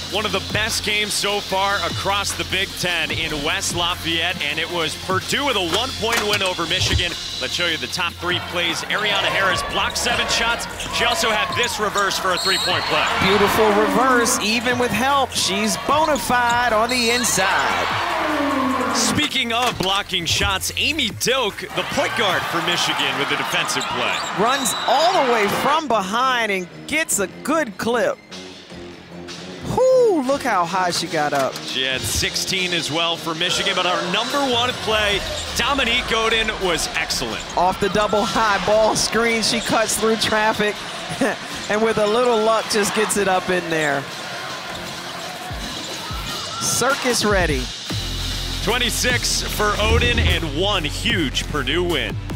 One of the best games so far across the Big Ten in West Lafayette, and it was Purdue with a 1-point win over Michigan. Let's show you the top 3 plays. Ariana Harris blocked 7 shots. She also had this reverse for a 3-point play. Beautiful reverse, even with help. She's bona fide on the inside. Speaking of blocking shots, Amy Doak, the point guard for Michigan, with the defensive play. Runs all the way from behind and gets a good clip. Whoo, look how high she got up. She had 16 as well for Michigan, but our #1 play, Dominique Godin, was excellent. Off the double high ball screen, she cuts through traffic and with a little luck just gets it up in there. Circus ready. 26 for Odin and 1 huge Purdue win.